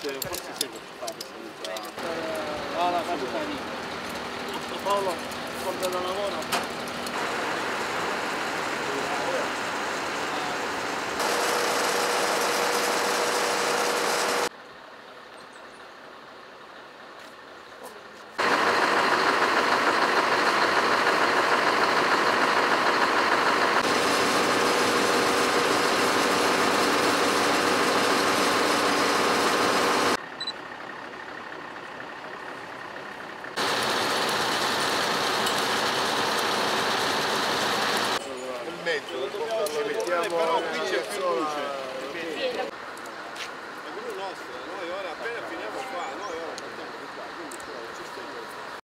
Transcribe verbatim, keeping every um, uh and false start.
forse, forse sei per fare questa Ah, la casa di Paolo, quando da lavoro. Mezzo, però qui c'è più luce.